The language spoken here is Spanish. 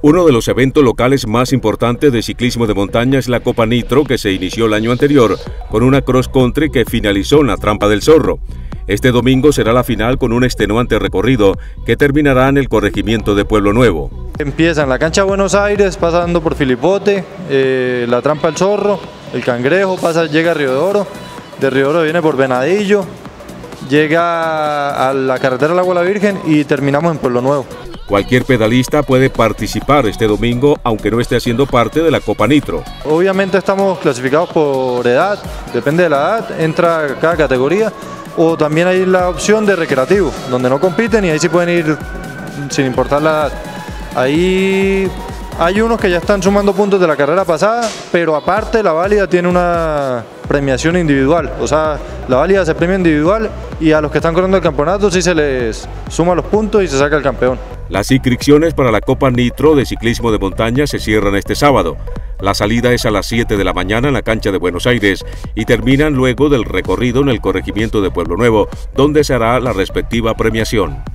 Uno de los eventos locales más importantes de ciclismo de montaña es la Copa Nitro, que se inició el año anterior con una cross country que finalizó en la Trampa del Zorro. Este domingo será la final con un extenuante recorrido que terminará en el corregimiento de Pueblo Nuevo. Empieza en la cancha de Buenos Aires, pasando por Filipote, la Trampa del Zorro, el Cangrejo, llega a Río de Oro, de Río de Oro viene por Venadillo, llega a la carretera del Agua de la Virgen y terminamos en Pueblo Nuevo. Cualquier pedalista puede participar este domingo, aunque no esté haciendo parte de la Copa Nitro. Obviamente estamos clasificados por edad, depende de la edad, entra cada categoría, o también hay la opción de recreativo, donde no compiten y ahí sí pueden ir sin importar la edad. Ahí hay unos que ya están sumando puntos de la carrera pasada, pero aparte la válida tiene una premiación individual, o sea, la válida se premia individual y a los que están corriendo el campeonato sí se les suma los puntos y se saca el campeón. Las inscripciones para la Copa Nitro de ciclismo de montaña se cierran este sábado. La salida es a las 7 de la mañana en la cancha de Buenos Aires y terminan luego del recorrido en el corregimiento de Pueblo Nuevo, donde se hará la respectiva premiación.